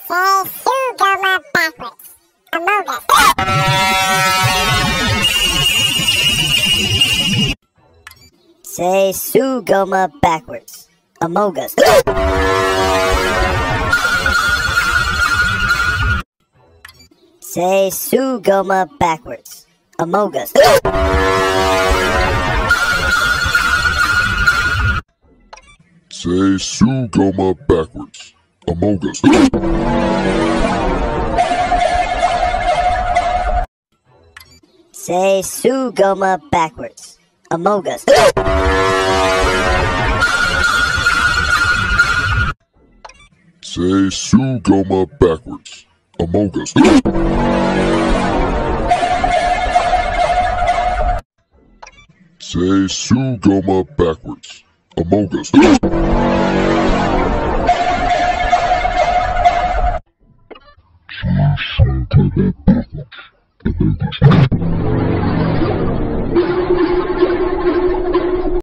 Say Sugoma backwards. Among Us. Say Sugoma backwards. Among Us. Say Sugoma backwards. Among Us. Say Sugoma backwards. Among Us. Say Sugoma backwards. Among Us. Say Sugoma backwards. Among Us. Say Sugoma backwards. Among Us. Say Sugoma backwards.